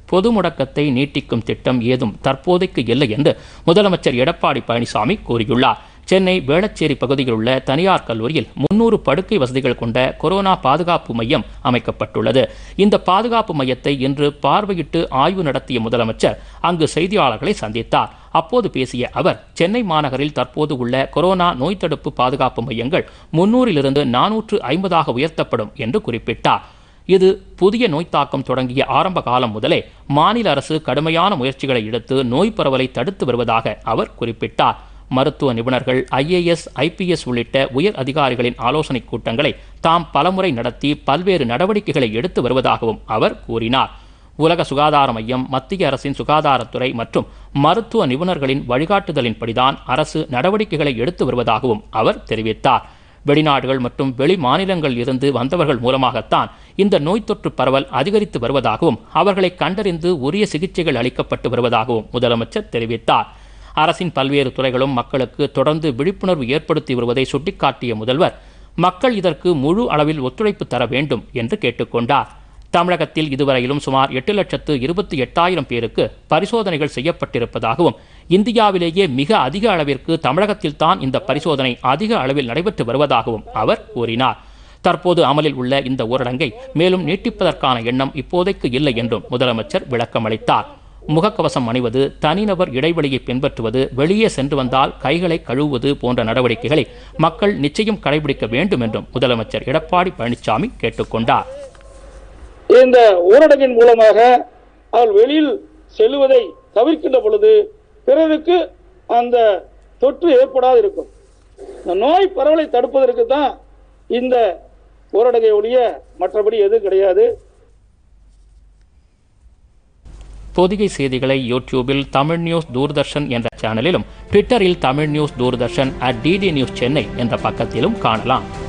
பொது முடக்கத்தை நீட்டிக்கும் திட்டம் ஏதும் தற்போதைக்கு இல்லை என்று முதலமைச்சர் எடப்பாடி பழனிசாமி கூறியுள்ளார். சென்னை வேளச்சேரி பகுதியில் உள்ள தனியார் கல்லூரியில் 300 படுக்கை வசதிகள் கொண்ட கொரோனா பாதுகாப்பு மையம் அமைக்கப்பட்டுள்ளது. இந்த பாதுகாப்பு மையத்தை இன்று பார்வையிட்டு ஆய்வு நடத்திய முதலமைச்சர் அங்கு செய்தியாளர்களை சந்தித்தார். அப்போது பேசிய அவர், சென்னை மாநகரில் தற்போது உள்ள கொரோனா நோய் தடுப்பு பாதுகாப்பு மையங்கள் 300லிருந்து 450ஆக உயர்த்தப்படும் என்று குறிப்பிட்டார். இது புதிய நோய் தாக்கம் தொடங்கிய ஆரம்ப காலம் முதலே மாநில அரசு கடுமையான முயற்சிகளை எடுத்து நோய் பரவலை தடுத்து வருவதாக அவர் குறிப்பிட்டார். மருத்துவ நிபுணர்கள், IAS, IPS உள்ளிட்ட உயர் அதிகாரிகளின் ஆலோசனைக் கூட்டங்களை தாம் பலமுறை நடத்தி பல்வேறு நடவடிக்கைகளை எடுத்து வருவதாகவும் அவர் கூறினார். உலக சுகாதார மையம், மத்திய அரசின் சுகாதாரத்துறை மற்றும் மருத்துவ நிபுணர்களின் வழிகாட்டுதலின்படிதான் அரசு நடவடிக்கைகளை எடுத்து வருவதாகவும் அவர் தெரிவித்தார். வெளிநாடுகள் மற்றும் வெளி மாநிலங்களில் இருந்து வந்தவர்கள் மூலமாகத்தான் இந்த நோய் தொற்று பரவல் அதிகரித்து வருவதாகவும் அவர்களை கண்டறிந்து உரிய சிகிச்சைகள் அளிக்கப்பட்டு வருவதாகவும் முதலமைச்சர் தெரிவித்தார். அரசின் பல்வேறு துறைகளும் மக்களுக்கு தொடர்ந்து விழிப்புணர்வு ஏற்படுத்தி வருவதை சுட்டிக்காட்டிய முதல்வர், மக்கள் இதற்கு முழு அளவில் ஒத்துழைப்பு தர வேண்டும் என்று கேட்டுக்கொண்டார். தமிழகத்தில் இதுவரையிலும் சுமார் 8,28,000 பேருக்கு பரிசோதனைகள் செய்யப்பட்டிருப்பதாகவும், இந்தியாவிலேயே மிக அதிக அளவிற்கு தமிழகத்தில் தான் இந்த பரிசோதனை அதிக அளவில் நடைபெற்று வருவதாகவும் அவர் கூறினார். தற்போது அமலில் உள்ள இந்த ஊரடங்கை மேலும் நீட்டிப்பதற்கான எண்ணம் இப்போதைக்கு இல்லை என்றும் முதலமைச்சர் விளக்கமளித்தார். முகக்கவசம் அணிவது, தனிநபர் இடைவெளியை பின்பற்றுவது, வெளியே சென்று வந்தால் கைகளை கழுவுவது போன்ற நடவடிக்கைகளை மக்கள் நிச்சயம் கடைபிடிக்க வேண்டும் என்றும் முதலமைச்சர் எடப்பாடி பழனிசாமி கேட்டுக்கொண்டார். இந்த ஊரடங்கின் மூலமாக அவர்கள் வெளியில் செல்வதை தவிர்க்கின்ற பொழுது பிறருக்கு அந்த தொற்று ஏற்படாது இருக்கும். இந்த நோய் பரவலை தடுப்பதற்கு தான் இந்த ஊரடங்கை ஒழிய மற்றபடி எதுவும் கிடையாது. பொதிகை செய்திகளை யூடியூபில் தமிழ் நியூஸ் தூர்தர்ஷன் என்ற சேனலிலும், ட்விட்டரில் Tamil news Doordarshan @DD news Chennai என்ற பக்கத்திலும் காணலாம்.